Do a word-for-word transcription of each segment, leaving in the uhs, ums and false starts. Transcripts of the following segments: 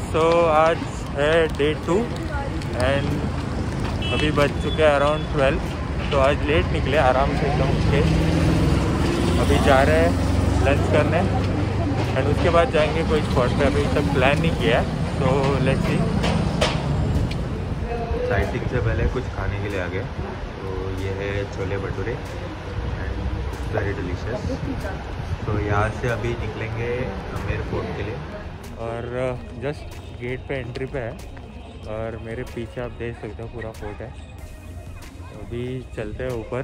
सो आज है day to and अभी बज चुके हैं अराउंड ट्वेल्व। तो आज लेट निकले, आराम से एकदम उठ के अभी जा रहे हैं लंच करने एंड उसके बाद जाएंगे कोई स्पॉट पे। अभी तक प्लान नहीं किया है, तो लेट्स सी। साइटिंग से पहले कुछ खाने के लिए आ गए, तो ये है chole bhature and very delicious. तो यहाँ से अभी निकलेंगे आमेर फोर्ट के लिए और जस्ट गेट पे एंट्री पे है और मेरे पीछे आप देख सकते हो पूरा फोर्ट है। तो अभी चलते हैं ऊपर।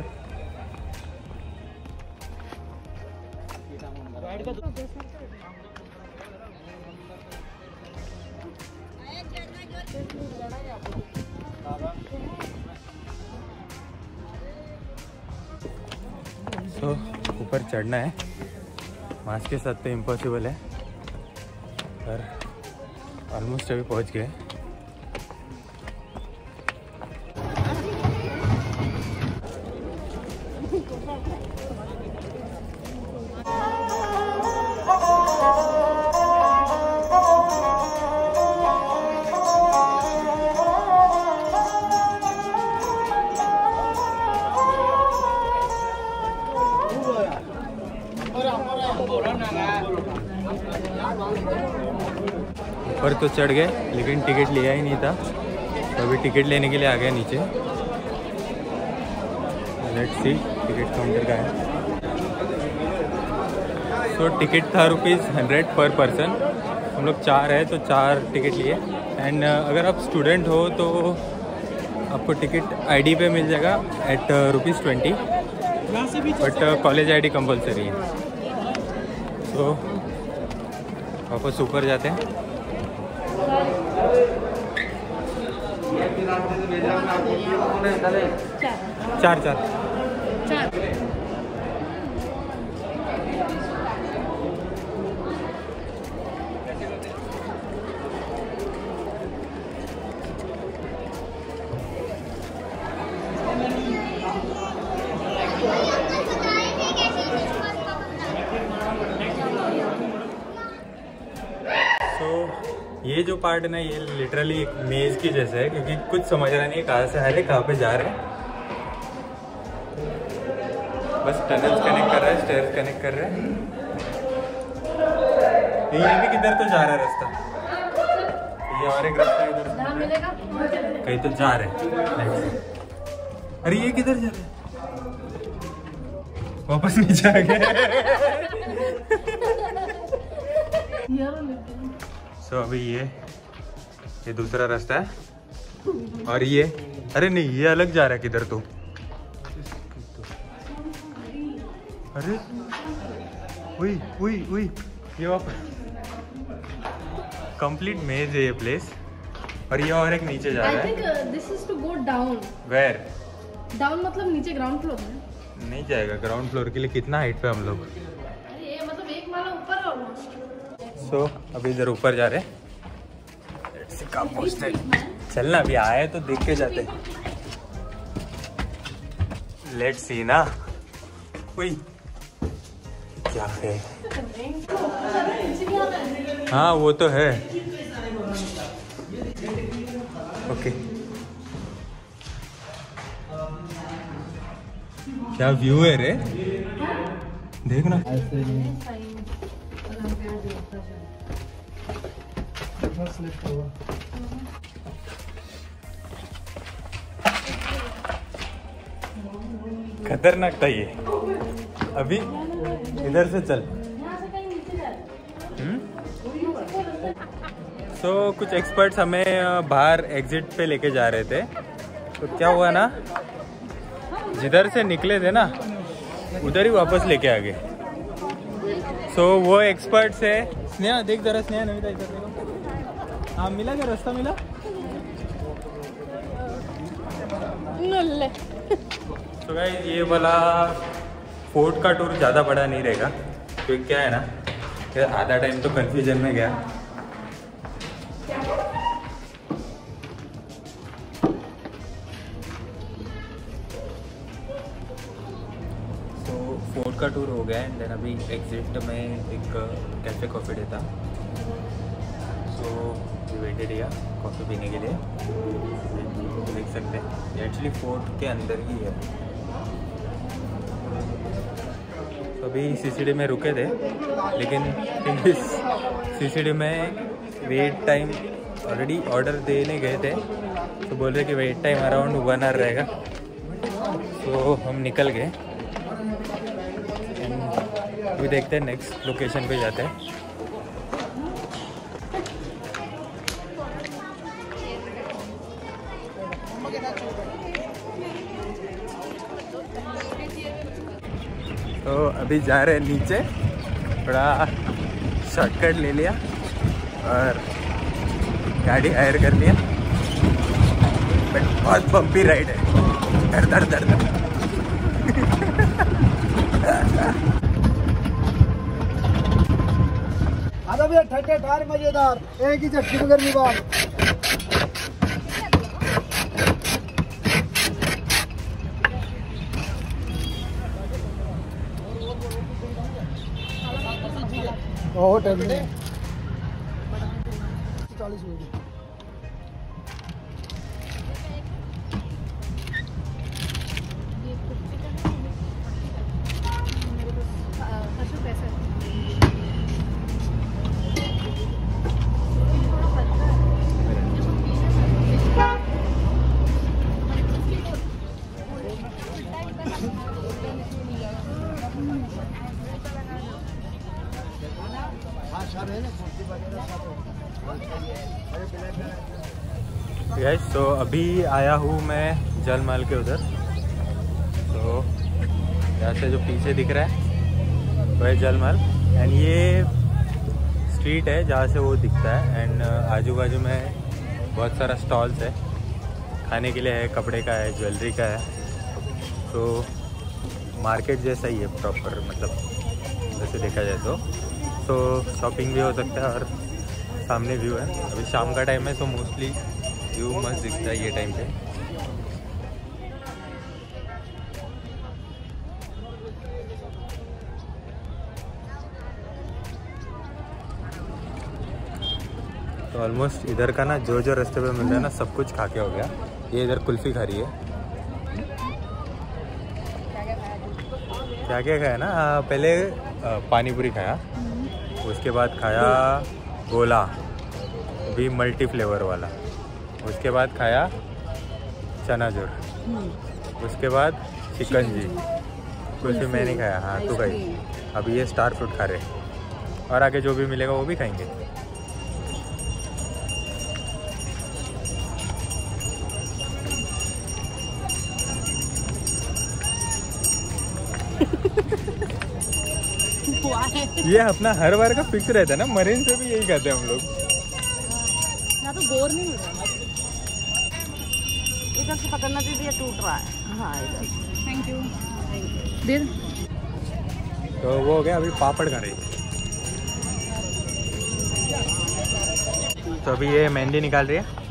तो ऊपर चढ़ना है, मास्क के साथ तो इम्पॉसिबल है पर ऑलमोस्ट अभी पहुंच गए। ऊपर तो चढ़ गए लेकिन टिकट लिया ही नहीं था, तो अभी टिकट लेने के लिए आ गया नीचे। लेट्स सी टिकट काउंटर का है। सो so, टिकट था रुपीज़ हंड्रेड पर पर्सन। हम लोग चार है तो चार टिकट लिए एंड अगर आप स्टूडेंट हो तो आपको टिकट आईडी पे मिल जाएगा at rupees twenty, but college ID compulsory है। तो वापस ऊपर जाते हैं। चार चार चार ये जो पार्ट है ना, ये लिटरली एक मेज की जैसा है क्योंकि कुछ समझ रहा नहीं है कहाँ से आ रहे कहाँ पे जा रहे हैं। बस टनल्स कनेक्ट कर रहा है, स्टेयर्स कनेक्ट कर रहा है। ये भी किधर तो जा रहा है रास्ता, ये और एक रास्ता इधर कहीं तो जा रहे हैं। अरे ये किधर जा रहे हैं, वापस नीचे आ गए। सो so, अभी ये ये दूसरा रास्ता है और ये अरे नहीं ये अलग जा रहा है किधर तो। अरे उई उई उई ये वापस कंप्लीट मेज है ये प्लेस और ये और एक नीचे जा रहा है। This is to go down. Where down मतलब नीचे ग्राउंड फ्लोर में नहीं जाएगा। ग्राउंड फ्लोर के लिए कितना हाइट पे हम लोग? अरे ये मतलब एक माला ऊपर है ऑलमोस्ट। सो so, अभी इधर ऊपर जा रहे हैं। कहाँ पहुँचते चलना, अभी आए तो देख के जाते। लेट्स सी ना। कोई क्या है? हाँ वो तो है। ओके क्या व्यू है रे, देखना। खतरनाक था ये। अभी इधर से चल। सो so, कुछ एक्सपर्ट्स हमें बाहर एग्जिट पे लेके जा रहे थे। तो क्या हुआ ना, जिधर से निकले थे ना उधर ही वापस लेके आ गए। सो so, वो एक्सपर्ट्स है। स्नेहा देख जरा, स्नेहा नमिता इधर देखो। हाँ मिला क्या, रास्ता मिला? तो गाइस ये वाला फोर्ट का टूर ज़्यादा बड़ा नहीं रहेगा क्योंकि क्या है ना, आधा टाइम तो कंफ्यूजन में गया। फोर्ट का टूर हो गया एंड देन अभी एग्जिट में एक कैफ़े कॉफ़ी डे था। सो अभी वेटेड या कॉफ़ी पीने के लिए, देख सकते हैं एक्चुअली फोर्ट के अंदर ही है। तो अभी सीसीडी में रुके थे, लेकिन इस सीसीडी में वेट टाइम ऑलरेडी ऑर्डर देने गए थे, तो बोल रहे कि wait time around one hour रहेगा। तो हम निकल गए, अभी देखते हैं नेक्स्ट लोकेशन पे जाते हैं। तो अभी जा रहे हैं नीचे, थोड़ा शॉर्टकट ले लिया और गाड़ी हायर कर लिया, बट बहुत बम्पी राइड है, दर दर दर दर। आधा भैया ठंडे ठार मजेदार, एक ही चक्की में गर्मी बात। होटल में चालीस मिनट गाइस। तो अभी आया हूँ मैं जल महल के उधर। तो यहाँ से जो पीछे दिख रहा है वो है जल महल, एंड ये स्ट्रीट है जहाँ से वो दिखता है। एंड आजू बाजू में बहुत सारा स्टॉल्स है, खाने के लिए है, कपड़े का है, ज्वेलरी का है। तो मार्केट जैसा ही है प्रॉपर, मतलब वैसे देखा जाए तो तो शॉपिंग भी हो सकता है और सामने व्यू है। अभी शाम का टाइम है, तो मोस्टली व्यू मस्त दिखता है ये टाइम पे। तो ऑलमोस्ट इधर का ना जो जो रास्ते पे मिल रहा है ना, सब कुछ खा के हो गया। ये इधर कुल्फी खा रही है, क्या क्या खाया ना, पहले पानी पूरी खाया, उसके बाद खाया गोला भी मल्टी फ्लेवर वाला, उसके बाद खाया चनाचूर, उसके बाद चिकन जी, कुछ भी मैं नहीं खाया। हाँ तो खाई। अभी ये स्टार फ्रूट खा रहे, और आगे जो भी मिलेगा वो भी खाएंगे। ये अपना हर बार का फिक्स रहता है ना, मरीन पे भी यही खाते हैं हम लोग। ना तो बोर नहीं हो रहा। इधर से पकड़ना दीदी, ये टूट रहा है। हाँ इधर। Thank you. दे तो वो हो गया, अभी पापड़ खा रही। तो अभी ये मेहंदी निकाल रही है।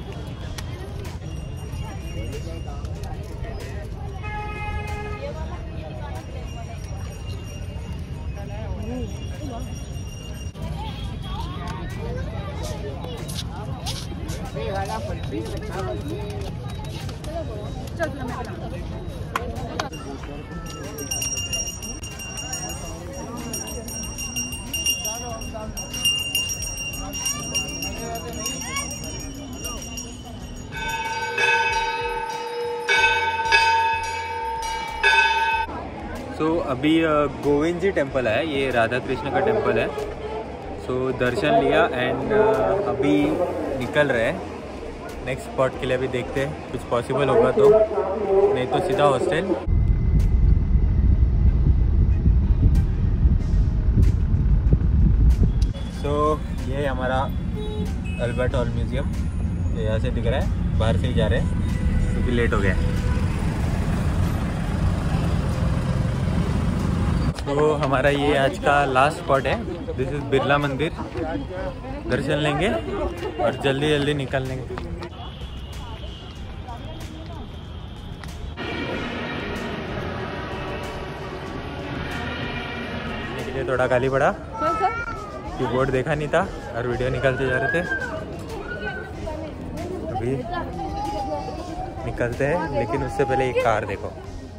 सो so, अभी गोविंद जी टेम्पल है, ये राधा कृष्ण का टेम्पल है। सो so, दर्शन लिया एंड अभी निकल रहे हैं नेक्स्ट स्पॉट के लिए। अभी देखते हैं कुछ पॉसिबल होगा तो, नहीं तो सीधा हॉस्टल। सो so, ये हमारा अल्बर्ट हॉल म्यूज़ियम, यहाँ से दिख रहा है, बाहर से ही जा रहे हैं क्योंकि लेट हो गया। तो हमारा ये आज का लास्ट स्पॉट है, दिस इज़ बिरला मंदिर। दर्शन लेंगे और जल्दी जल्दी निकल लेंगे। के लिए थोड़ा गाली पड़ा, कीबोर्ड देखा नहीं था और वीडियो निकालते जा रहे थे। अभी निकलते हैं, लेकिन उससे पहले एक कार देखो।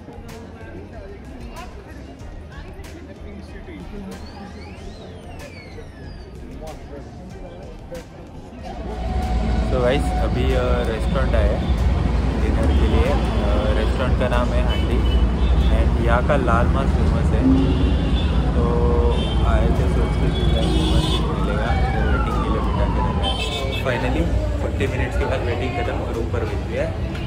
तो गाइस अभी रेस्टोरेंट आए डिनर के लिए। रेस्टोरेंट का नाम है हांडी एंड यहाँ का लाल मांस फेमस है। तो आए थे सोच के फेमस मिलेगा, वेटिंग के लिए बिठा के रखा है। फाइनली फोर्टी मिनट्स के बाद वेटिंग खत्म और ऊपर भेज दिया है।